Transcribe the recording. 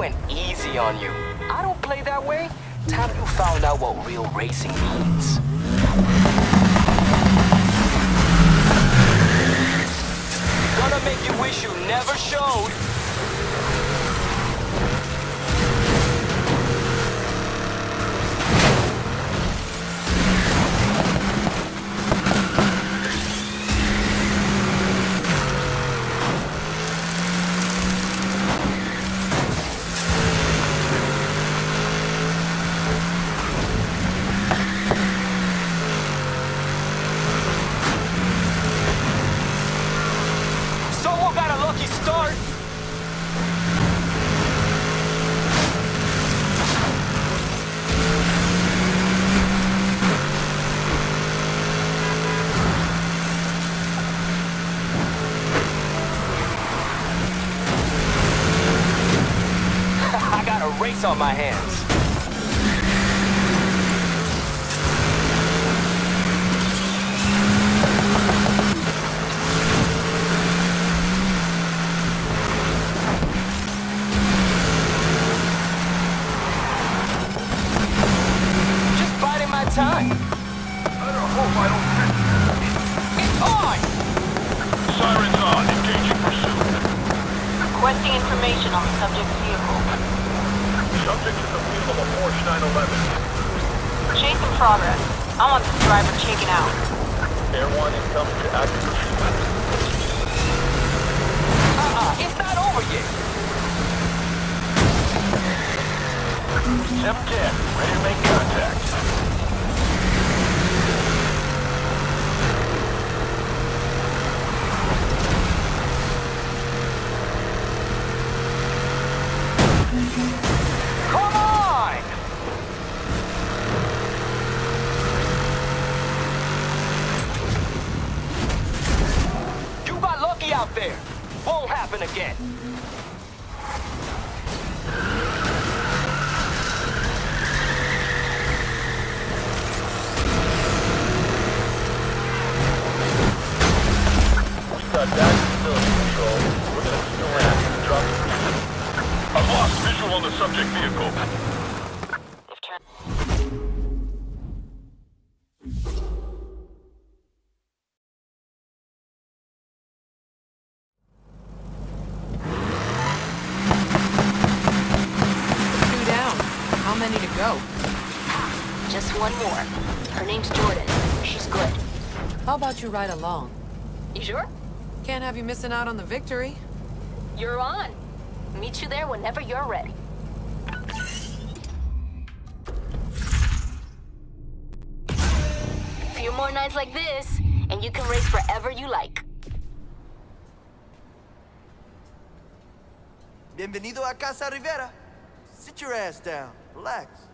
went easy on you. I don't play that way. Time you found out what real racing means. Gonna make you wish you never showed. Race on my hands. Just biding my time. Better hope I don't miss. It's on! Sirens on. Engaging pursuit. Requesting information on the subject's vehicle. Subject in the wheel of a Porsche 911. Chase in progress. I want this driver taken out. Air 1 incoming to active pursuit. It's not over yet. 710, ready to make contact. Come on! You got lucky out there. Won't happen again. We got back facility control. We're gonna still have to drop the pursuit. I've lost visual on the subject vehicle. Two down. How many to go? Just one more. Her name's Jordan. She's good. How about you ride along? You sure? Can't have you missing out on the victory. You're on. Meet you there whenever you're ready. Few more nights like this, and you can race wherever you like. Bienvenido a Casa Rivera. Sit your ass down. Relax.